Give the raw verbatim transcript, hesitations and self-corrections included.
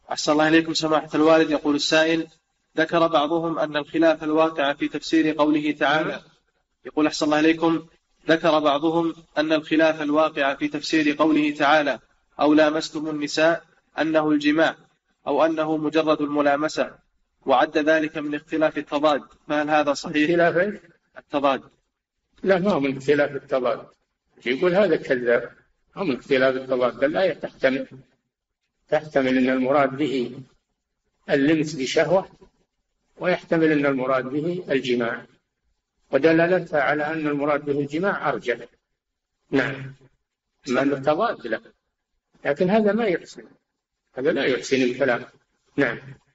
أحسن الله إليكم سماحة الوالد. يقول السائل: ذكر بعضهم أن الخلاف الواقع في تفسير قوله تعالى يقول أحسن الله إليكم ذكر بعضهم أن الخلاف الواقع في تفسير قوله تعالى أو لامستم النساء أنه الجماع أو أنه مجرد الملامسة، وعد ذلك من اختلاف التضاد، فهل هذا صحيح؟ اختلاف التضاد. لا، ما هو من اختلاف التضاد. يقول هذا كذاب. ما من اختلاف التضاد. الآية تحتمل تحتمل أن المراد به اللمس بشهوة، ويحتمل أن المراد به الجماع، ودلالتها على أن المراد به الجماع أرجح. نعم، ما التضاد له، لكن هذا ما يحسن، هذا لا يحسن الكلام. نعم.